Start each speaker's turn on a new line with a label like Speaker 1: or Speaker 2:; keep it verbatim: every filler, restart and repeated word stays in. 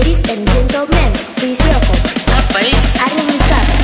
Speaker 1: Ladies and gentlemen, please welcome
Speaker 2: Apa eh?
Speaker 1: Arya Musa.